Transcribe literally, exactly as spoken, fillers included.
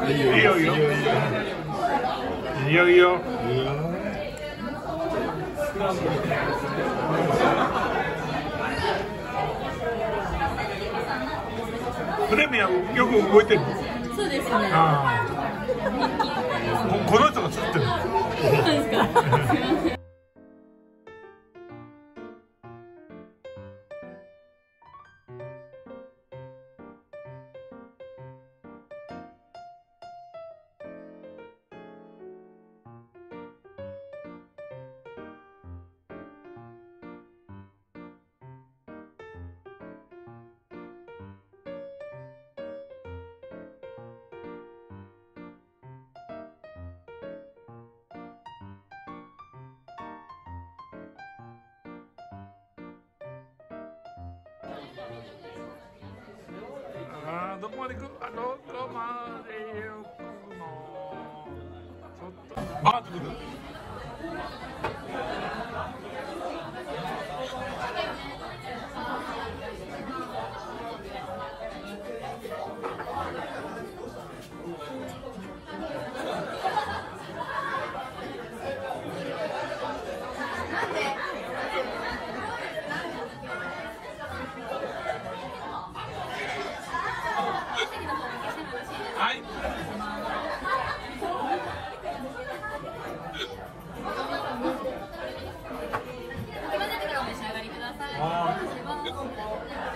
いいよいいよいいよいいよいいよ。プレミアムよく動いてる。 そうですね。 ああ。この人が作ってる。 そうですか。 あーどこまで行くあどこまで行くのちょっとバーッとくる。はい。 混ぜてからお召し上がりください。 あー